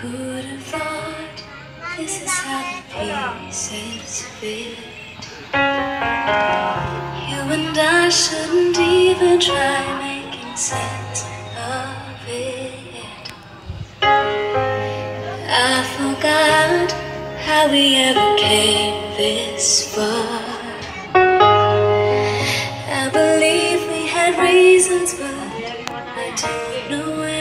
Who'd have thought this is how the pieces fit? You and I shouldn't even try making sense of it. I forgot how we ever came this far. I believe we had reasons, but I don't know